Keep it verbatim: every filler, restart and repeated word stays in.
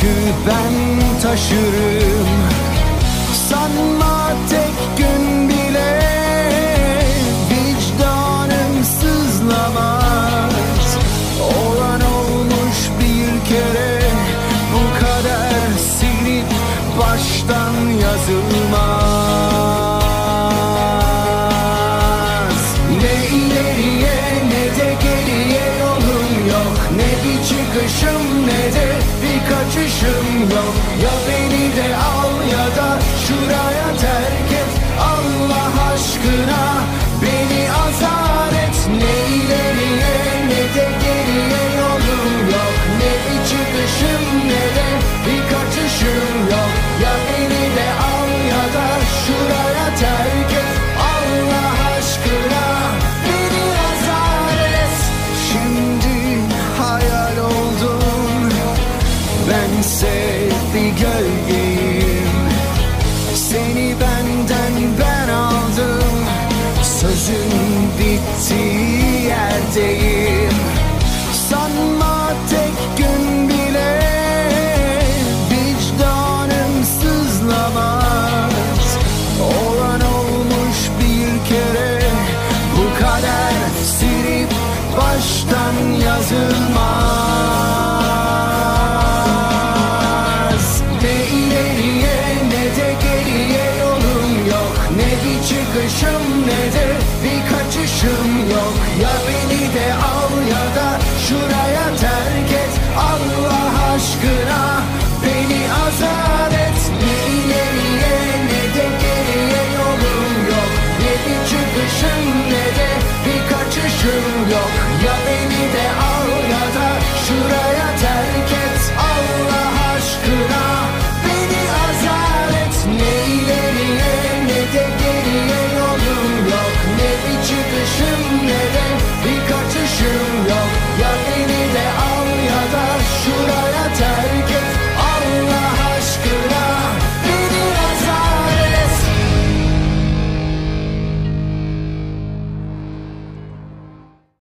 yükü ben taşırım. Sanma tek gün bile vicdanım sızlamaz. Olan olmuş bir kere, bu kader silip baştan yazılmaz. Ne ileriye ne de geriye yolum yok. Ne bir çıkışım ne de bir kaçışım yok. Ya beni de al ya da şuraya terk et. Allah aşkına beni azar et. Ne ileriye ne de geriye yolum yok. Ne bir çıkışım ne de bir kaçışım yok. Ya beni de al ya da şuraya terk et. Allah aşkına beni azar et. Şimdi hayal oldum, bense bir gölgeyim. Seni benden ben aldım, sözün bittiği yerdeyim. Sanma tek gün bile vicdanım sızlamaz. Olan olmuş bir kere, bu kader silip baştan yazılmaz. Ne ileriye ne de geriye yolum yok. Ne bir çıkışım ne de bir kaçışım yok. Ya beni de al ya da şuraya terk et. Allah aşkına beni azar et. Ne ileriye ne de geriye yolum yok. Ne bir çıkışım ne de bir kaçışım yok. Ya beni de al ya da şuraya terk et. Allah aşkına beni azar et. Ne ileriye ne de geriye yolum yok. Ne bir çıkışım ne de